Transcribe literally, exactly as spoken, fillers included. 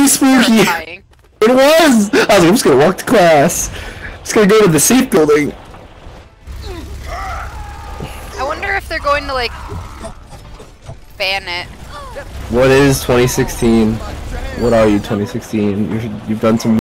spooky. Terrifying. It was! I was like, I'm just gonna walk to class. Just gonna go to the safe building. I wonder if they're going to like ban it. What is twenty sixteen? What are you, twenty sixteen? You're, you've done some